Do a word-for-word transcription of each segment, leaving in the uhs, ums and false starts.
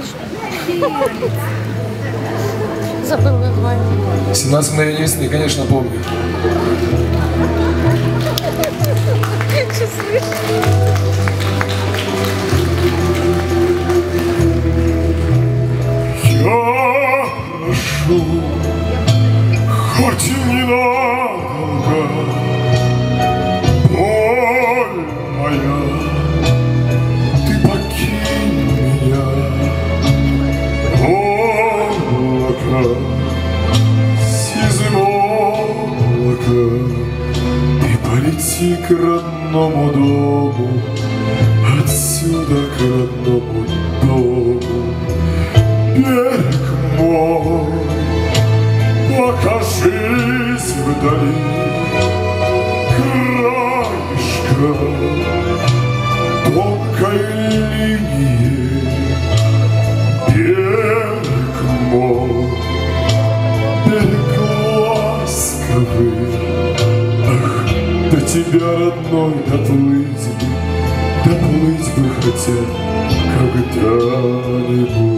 Забыл название. семнадцать мгновений весны, конечно, помню. Сейчас слышу. Я прошу, хоть и ненадолго, боль моя, ты покинь меня, облако, сизым облако, ты полети к родному дому, отсюда к родному дому. Берег мой, покажись вдали, краешка тонкой линии. Берег мой, берег ласковый, ах, до тебя, родной, доплыть бы, доплыть бы хотя когда-нибудь.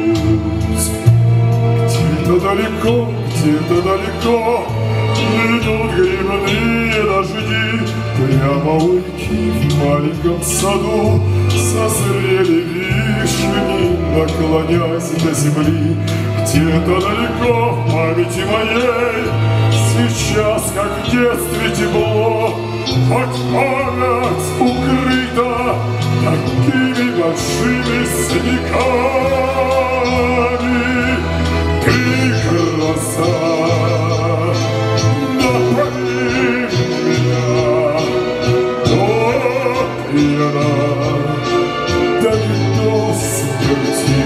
Где-то далеко, где-то далеко идут грибные дожди. Прямо у реки в маленьком саду созрели вишни, наклонясь до земли. Где-то далеко в памяти моей сейчас, как в детстве, тепло, хоть память укрыта такими большими снегами. Ты краса, напои меня, то пьяна, да не до смерти.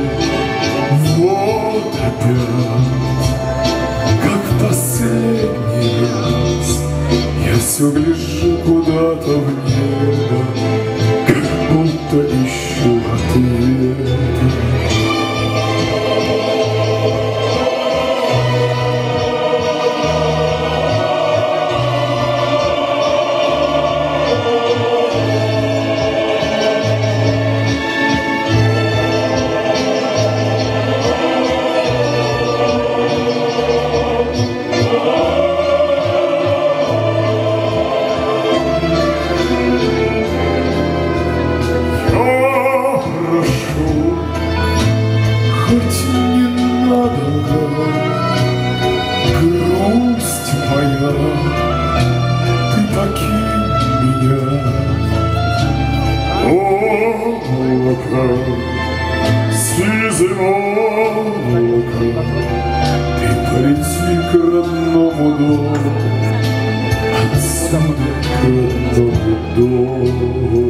Вот опять, как в последний раз, я все гляжу куда-то в небо, как будто ищу ответа. Хоть ненадолго, грусть моя, ты покинь меня. Облако, сизым облако, ты полети к родному дому, отсюда к родному дому.